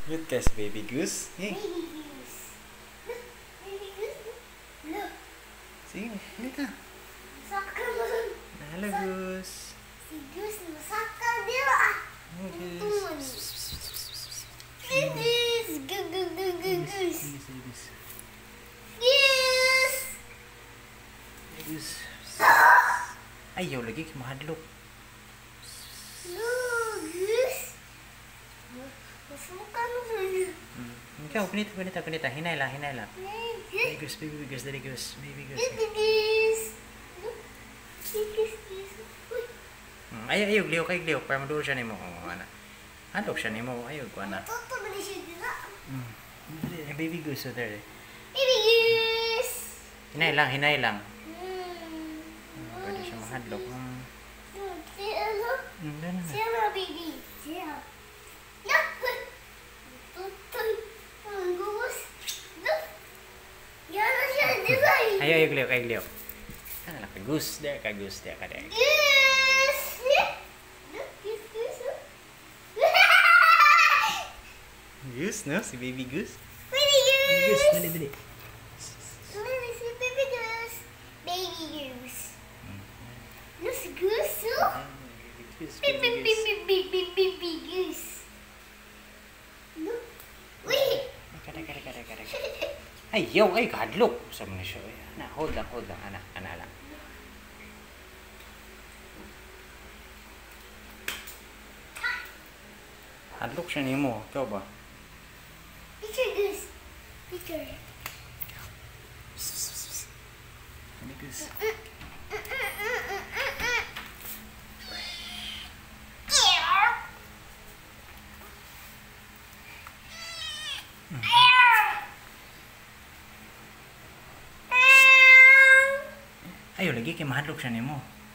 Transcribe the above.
Look guys, baby goose. Hey. Baby goose. Look, baby goose. Look. Sige, halika. Masakal mo. Hello goose. Si Goose masakal nila. Oh, Tuntungan. goose. Goose. Goose. Goose. Goose. Goose. Ayaw lagi mahadlok. Look, Goose. Masakal mo. Ikaw, kunita. Hinay lang. Baby Goose. goose, daddy goose. Baby goose. Baby goose. Look. Goose. Uy. Ayaw, liw. Para madulo siya nimo. Ana. Hadlok siya nimo. Ayaw ko, ana. Toto ba na siya dila? Baby goose, there. Baby goose. Hinay lang. Pwede siya mahadlok. Siya baby. Siya. Look. Tutoy. Ang Goose. Look. Yan na siya design. Ayaw, liw. Ano ka, goose. There ka, goose. There. Goose. Look, Goose. Goose, no? Si baby goose. Baby Baby Goose. goose, dali. Let me see Baby Goose. Baby Goose. Look, Goose. Look. Baby Goose. Look. Wait. Kada. Ayaw, kahadlok. Sa mga siya. Ana, hold lang. Ana lang. Hadlok siya nimo. Ikaw ba? Picture Goose. Picture. Baby goose. Ayaw, lagi kay mahadlok siya nimo.